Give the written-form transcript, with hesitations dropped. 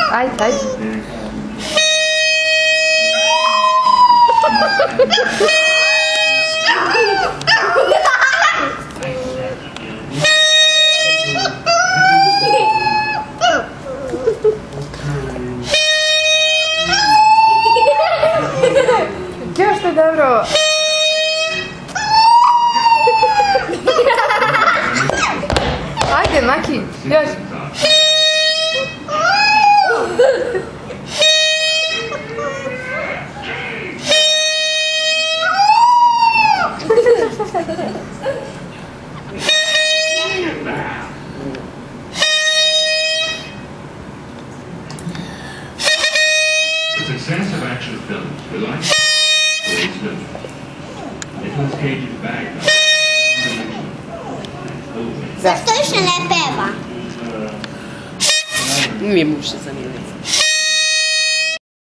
Ajde, ajde. Još to dobro. Ajde, Maki, još. The success of action films relies on Nicolas Cage's bag. Zašto više ne peva? Nije mu više zanimljivo.